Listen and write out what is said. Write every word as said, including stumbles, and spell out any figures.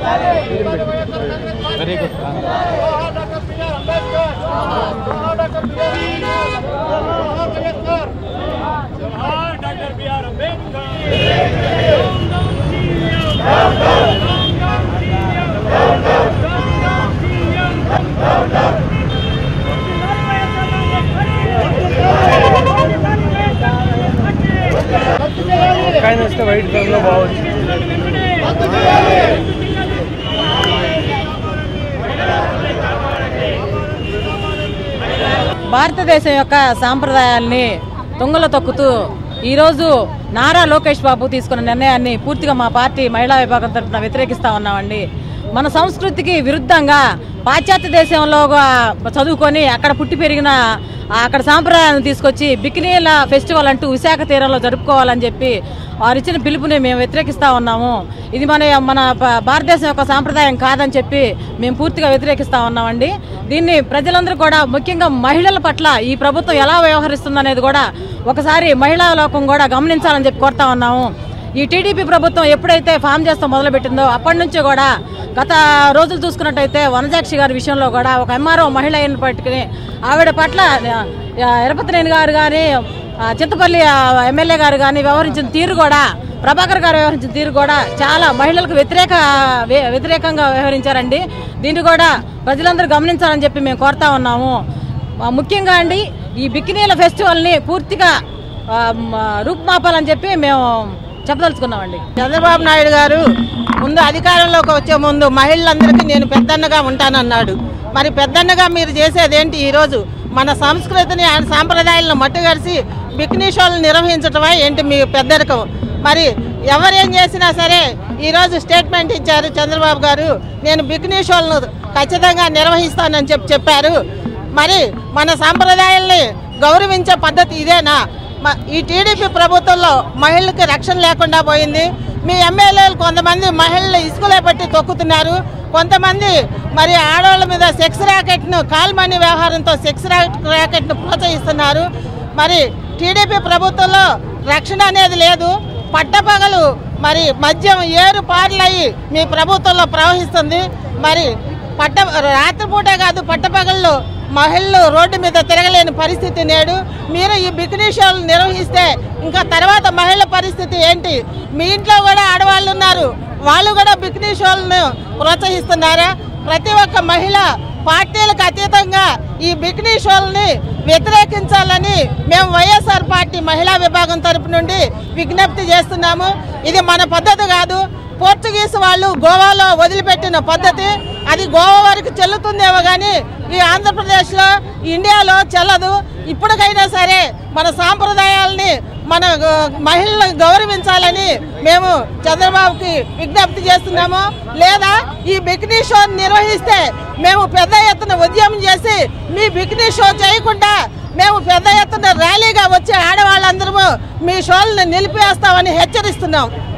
Very good. కాయన వస్తే white కలర్లో బాగుంది. భారతదేశం యొక్క సాంప్రదాయాల్ని తుంగలో తొక్కుతూ ఈరోజు నారా లోకేష్ బాబు తీసుకున్న నిర్ణయాన్ని పూర్తిగా మా పార్టీ మహిళా విభాగం తరఫున వ్యతిరేకిస్తా ఉన్నామండి. మన సంస్కృతికి విరుద్ధంగా పాశ్చాత్య దేశంలో చదువుకొని అక్కడ పుట్టి పెరిగిన అక్కడ సాంప్రదాయాలను తీసుకొచ్చి బికినీల ఫెస్టివల్ అంటూ విశాఖ తీరంలో జరుపుకోవాలని చెప్పి వారు ఇచ్చిన పిలుపుని మేము వ్యతిరేకిస్తూ ఉన్నాము. ఇది మన మన భారతదేశం యొక్క సాంప్రదాయం కాదని చెప్పి మేము పూర్తిగా వ్యతిరేకిస్తూ ఉన్నామండి. దీన్ని ప్రజలందరూ కూడా ముఖ్యంగా మహిళల పట్ల ఈ ప్రభుత్వం ఎలా వ్యవహరిస్తుందనేది కూడా ఒకసారి మహిళా లోకం కూడా గమనించాలని చెప్పి కోరుతా ఉన్నాము. ఈ టీడీపీ ప్రభుత్వం ఎప్పుడైతే ఫామ్ చేస్తూ మొదలుపెట్టిందో అప్పటి నుంచి కూడా గత రోజులు చూసుకున్నట్టయితే వనజాక్షి గారి విషయంలో కూడా ఒక ఎంఆర్ఓ మహిళ అయినప్పటికీ ఆవిడ పట్ల ఎరపతినేని గారు కానీ చింతపల్లి ఎమ్మెల్యే గారు కానీ వ్యవహరించిన తీరు కూడా ప్రభాకర్ గారు వ్యవహరించిన తీరు కూడా చాలా మహిళలకు వ్యతిరేక వ్యతిరేకంగా వ్యవహరించారండి. దీన్ని కూడా ప్రజలందరూ గమనించాలని చెప్పి మేము కోరుతా ఉన్నాము. ముఖ్యంగా అండి ఈ బికినీల ఫెస్టివల్ని పూర్తిగా రూపుమాపాలని చెప్పి మేము చెప్పదలుచుకున్నామండి. చంద్రబాబు నాయుడు గారు ముందు అధికారంలోకి వచ్చే ముందు మహిళలందరికీ నేను పెద్దన్నగా ఉంటానన్నాడు. మరి పెద్దన్నగా మీరు చేసేదేంటి? ఈరోజు మన సంస్కృతిని ఆయన సాంప్రదాయాలను మట్టుగరిసి బికినీ షోలు నిర్వహించటమా ఏంటి మీ పెద్దరికం? మరి ఎవరేం చేసినా సరే ఈరోజు స్టేట్మెంట్ ఇచ్చారు చంద్రబాబు గారు, నేను బికినీ షోలను ఖచ్చితంగా నిర్వహిస్తానని చెప్పి చెప్పారు. మరి మన సాంప్రదాయాల్ని గౌరవించే పద్ధతి ఇదేనా? ఈ టీడీపీ ప్రభుత్వంలో మహిళలకు రక్షణ లేకుండా పోయింది. మీ ఎమ్మెల్యేలు కొంతమంది మహిళలు ఇసుకలే పట్టి తొక్కుతున్నారు, కొంతమంది మరి ఆడవాళ్ళ మీద సెక్స్ ర్యాకెట్ను కాల్ మనీ వ్యవహారంతో సెక్స్ ర్యాకెట్ను ప్రోత్సహిస్తున్నారు. మరి టీడీపీ ప్రభుత్వంలో రక్షణ అనేది లేదు. పట్టపగలు మరి మద్యం ఏరు పార్లయ్యి మీ ప్రభుత్వంలో ప్రవహిస్తుంది. మరి పట్ట రాత్రిపూటే కాదు పట్టపగళ్ళు మహిళలు రోడ్డు మీద తిరగలేని పరిస్థితి నేడు. మీరు ఈ బికినీ షోలు నిర్వహిస్తే ఇంకా తర్వాత మహిళల పరిస్థితి ఏంటి? మీ ఇంట్లో కూడా ఆడవాళ్ళు ఉన్నారు, వాళ్ళు కూడా బికినీ షోలను ప్రోత్సహిస్తున్నారా? ప్రతి ఒక్క మహిళ పార్టీలకు అతీతంగా ఈ బికినీ షోలని వ్యతిరేకించాలని మేము వైఎస్ఆర్ పార్టీ మహిళా విభాగం తరపు నుండి విజ్ఞప్తి చేస్తున్నాము. ఇది మన పద్ధతి కాదు. పోర్చుగీస్ వాళ్ళు గోవాలో వదిలిపెట్టిన పద్ధతి, అది గోవా వరకు చెల్లుతుందేమో కానీ ఈ ఆంధ్రప్రదేశ్లో ఇండియాలో చెల్లదు. ఇప్పటికైనా సరే మన సాంప్రదాయాలని మన మహిళలను గౌరవించాలని మేము చంద్రబాబుకి విజ్ఞప్తి చేస్తున్నాము. లేదా ఈ బికినీ షో నిర్వహిస్తే మేము పెద్ద ఎత్తున ఉద్యమం చేసి మీ బికినీ షో చేయకుండా మేము పెద్ద ఎత్తున ర్యాలీగా వచ్చే ఆడవాళ్ళందరూ మీ షోలను నిలిపివేస్తామని హెచ్చరిస్తున్నాం.